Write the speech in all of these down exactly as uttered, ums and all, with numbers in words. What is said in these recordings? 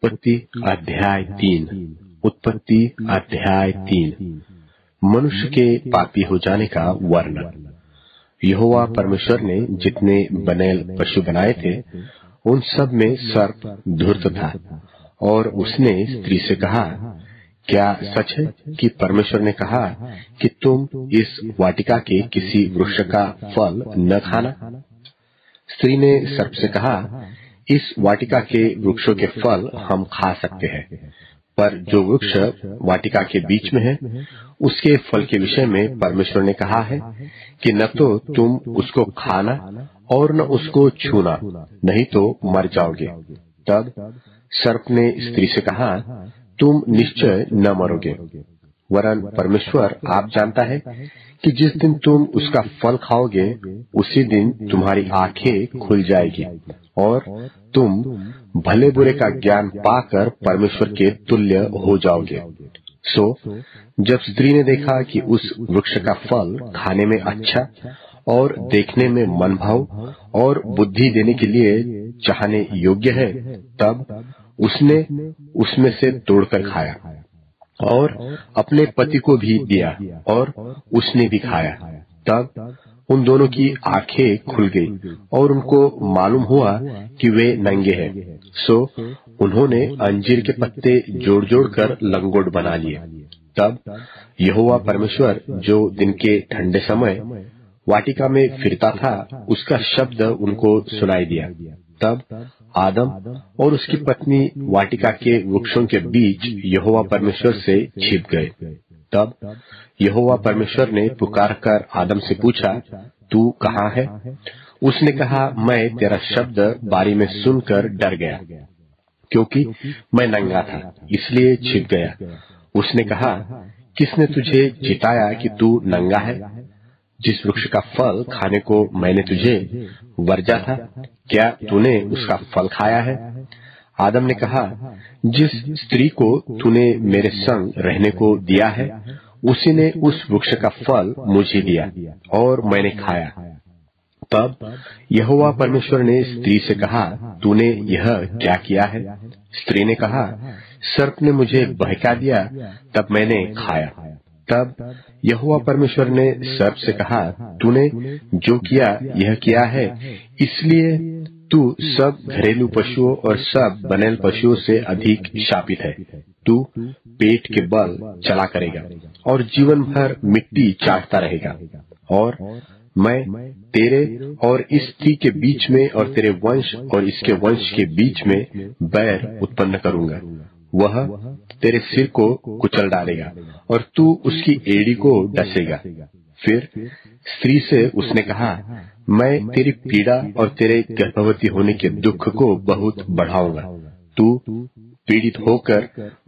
उत्पत्ति अध्याय तीन। उत्पत्ति अध्याय तीन। मनुष्य के पापी हो जाने का वर्णन। यहोवा परमेश्वर ने जितने बनेल पशु बनाए थे उन सब में सर्प धूर्त था, और उसने स्त्री से कहा, क्या सच है कि परमेश्वर ने कहा कि तुम इस वाटिका के किसी वृक्ष का फल न खाना? स्त्री ने सर्प से कहा, इस वाटिका के वृक्षों के फल हम खा सकते हैं, पर जो वृक्ष वाटिका के बीच में है उसके फल के विषय में परमेश्वर ने कहा है कि न तो तुम उसको खाना और न उसको छूना, नहीं तो मर जाओगे। तब सर्प ने स्त्री से कहा, तुम निश्चय न मरोगे, वरन परमेश्वर आप जानता है कि जिस दिन तुम उसका फल खाओगे उसी दिन तुम्हारी आंखें खुल जाएगी और तुम भले बुरे का ज्ञान पाकर परमेश्वर के तुल्य हो जाओगे। सो जब स्त्री ने देखा कि उस वृक्ष का फल खाने में अच्छा और देखने में मनभाव और बुद्धि देने के लिए चाहने योग्य है, तब उसने उसमें से तोड़कर खाया और अपने पति को भी दिया और उसने भी खाया। तब उन दोनों की आंखें खुल गई और उनको मालूम हुआ कि वे नंगे हैं। सो उन्होंने अंजीर के पत्ते जोड़ जोड़ कर लंगोट बना लिए। तब यहोवा परमेश्वर जो दिन के ठंडे समय वाटिका में फिरता था, उसका शब्द उनको सुनाई दिया। तब आदम और उसकी पत्नी वाटिका के वृक्षों के बीच यहोवा परमेश्वर से छिप गए। तब यहोवा परमेश्वर ने पुकार कर आदम से पूछा, तू कहाँ है? उसने कहा, मैं तेरा शब्द बारी में सुनकर डर गया, क्योंकि मैं नंगा था इसलिए छिप गया। उसने कहा, किसने तुझे चिताया कि तू नंगा है? जिस वृक्ष का फल खाने को मैंने तुझे वर्जा था, क्या तूने उसका फल खाया है? आदम ने कहा, जिस स्त्री को तूने मेरे संग रहने को दिया है उसी ने उस वृक्ष का फल मुझे दिया और मैंने खाया। तब यहोवा परमेश्वर ने स्त्री से कहा, तूने यह क्या किया है? स्त्री ने कहा, सर्प ने मुझे बहका दिया, तब मैंने खाया। तब यहोवा परमेश्वर ने सर्प से कहा, तूने जो किया यह किया है, इसलिए तू सब घरेलू पशुओं और सब बनेल पशुओं से अधिक शापित है। तू पेट के बल चला करेगा और जीवन भर मिट्टी चाटता रहेगा। और मैं तेरे और इस स्त्री के बीच में और तेरे वंश और इसके वंश के बीच में बैर उत्पन्न करूंगा। वह तेरे सिर को कुचल डालेगा और तू उसकी एड़ी को डसेगा। फिर स्त्री से उसने कहा, मैं तेरी पीड़ा और तेरे गर्भवती होने के दुख को बहुत बढ़ाऊंगा। तू पीड़ित होकर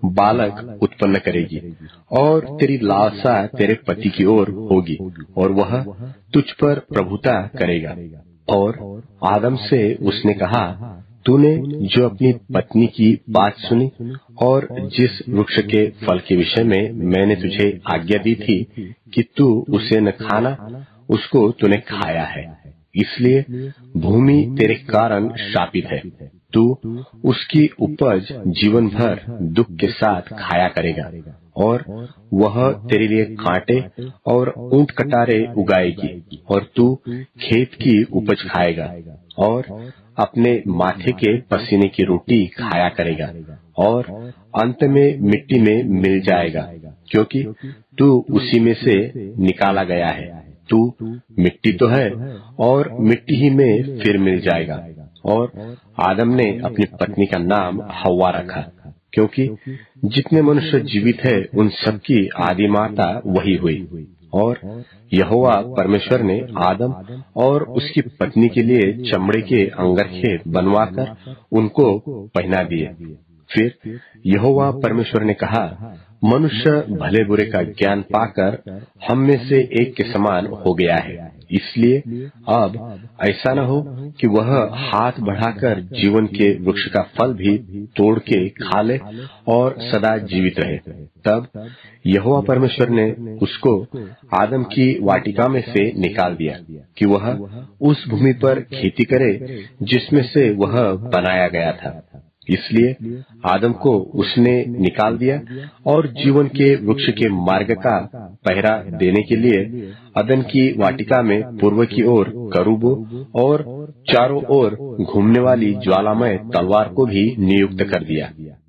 बालक उत्पन्न करेगी और तेरी लालसा तेरे पति की ओर होगी और वह तुझ पर प्रभुता करेगा। और आदम से उसने कहा, तूने जो अपनी पत्नी की बात सुनी और जिस वृक्ष के फल के विषय में मैंने तुझे आज्ञा दी थी कि तू उसे न खाना, उसको तूने खाया है, इसलिए भूमि तेरे कारण शापित है। तू उसकी उपज जीवन भर दुख के साथ खाया करेगा और वह तेरे लिए कांटे और ऊंट कटारे उगाएगी और तू खेत की उपज खाएगा और अपने माथे के पसीने की रोटी खाया करेगा और अंत में मिट्टी में मिल जाएगा, क्योंकि तू उसी में से निकाला गया है। तू मिट्टी तो है और मिट्टी ही में फिर मिल जाएगा। और आदम ने अपनी पत्नी का नाम हव्वा रखा, क्योंकि जितने मनुष्य जीवित है उन सबकी आदि माता वही हुई। और यहोवा परमेश्वर ने आदम और उसकी पत्नी के लिए चमड़े के अंगरखे बनवाकर उनको पहना दिए। फिर यहोवा परमेश्वर ने कहा, मनुष्य भले बुरे का ज्ञान पाकर हम में से एक के समान हो गया है, इसलिए अब ऐसा न हो कि वह हाथ बढ़ाकर जीवन के वृक्ष का फल भी तोड़ के खा ले और सदा जीवित रहे। तब यहोवा परमेश्वर ने उसको आदम की वाटिका में से निकाल दिया कि वह उस भूमि पर खेती करे जिसमें से वह बनाया गया था। इसलिए आदम को उसने निकाल दिया और जीवन के वृक्ष के मार्ग का पहरा देने के लिए अदन की वाटिका में पूर्व की ओर करूबों और चारों ओर घूमने वाली ज्वालामय तलवार को भी नियुक्त कर दिया।